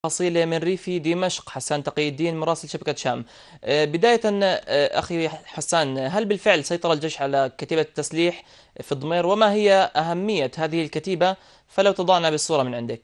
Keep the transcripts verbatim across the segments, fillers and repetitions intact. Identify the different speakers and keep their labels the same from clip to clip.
Speaker 1: تفاصيل من ريف دمشق. حسان تقي الدين مراسل شبكة شام. آه، بداية آه، أخي حسان، هل بالفعل سيطر الجيش على كتيبة التسليح في الضمير؟ وما هي أهمية هذه الكتيبة؟ فلو تضعنا بالصورة من عندك.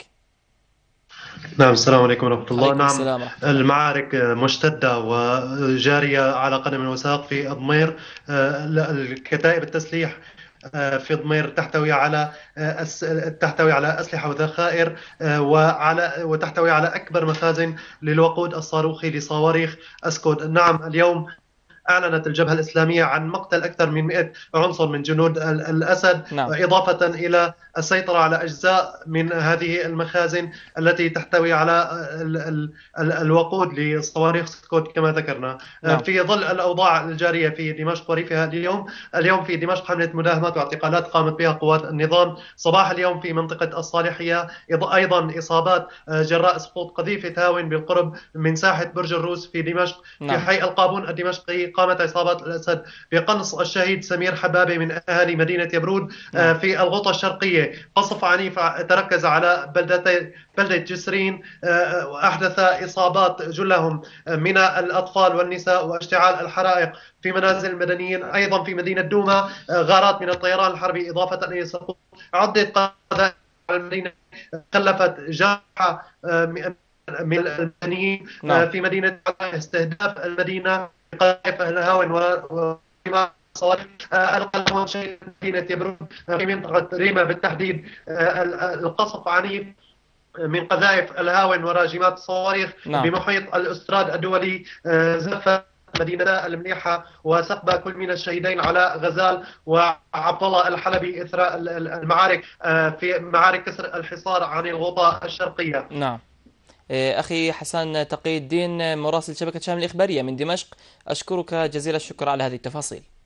Speaker 2: نعم، السلام عليكم ورحمة الله.
Speaker 1: عليكم
Speaker 2: نعم،
Speaker 1: السلام ورحمة الله.
Speaker 2: المعارك مشتدة وجارية على قدم وساق في ضمير. آه، الكتائب التسليح آه، في ضمير تحتوي على آه، أس- تحتوي على أسلحة وذخائر، آه، وعلى وتحتوي على أكبر مخازن للوقود الصاروخي لصواريخ أسكود. نعم، اليوم أعلنت الجبهة الإسلامية عن مقتل أكثر من مئة عنصر من جنود ال- الأسد،
Speaker 1: نعم.
Speaker 2: إضافة إلى السيطرة على أجزاء من هذه المخازن التي تحتوي على ال- ال- ال- الوقود لصواريخ سكوت كما ذكرنا.
Speaker 1: نعم.
Speaker 2: في ظل الأوضاع الجارية في دمشق وريفها اليوم اليوم في دمشق حملة مداهمات واعتقالات قامت بها قوات النظام صباح اليوم في منطقة الصالحية. أيضا إصابات جراء سقوط قذيفة هاون بالقرب من ساحة برج الروس في دمشق. في
Speaker 1: نعم.
Speaker 2: حي القابون الدمشقي قامت عصابات الأسد بقنص الشهيد سمير حبابة من أهالي مدينة يبرود.
Speaker 1: نعم.
Speaker 2: في الغوطة الشرقية قصف عنيف تركز على بلدتي بلدة جسرين، أحدث إصابات جلهم من الأطفال والنساء واشتعال الحرائق في منازل المدنيين. أيضا في مدينة دوما غارات من الطيران الحربي، إضافة إلى سقوط عدة قذائف على المدينة خلفت جرحى من المدنيين.
Speaker 1: نعم.
Speaker 2: في مدينة استهداف المدينة قذائف الهاون وما صواريخ القلم شيء مدينة يبرون في منطقة ريما بالتحديد. القصف عنيف من قذائف الهاون وراجمات الصواريخ
Speaker 1: نعم.
Speaker 2: بمحيط الاستراد الدولي زفت مدينة المليحة وسقب كل من الشهيدين على غزال وعبد الله الحلبي إثر المعارك في معارك كسر الحصار عن الغوطة الشرقية.
Speaker 1: نعم. آه، أخي حسان تقي الدين مراسل شبكة شام الإخبارية من دمشق، أشكرك جزيل الشكر على هذه التفاصيل.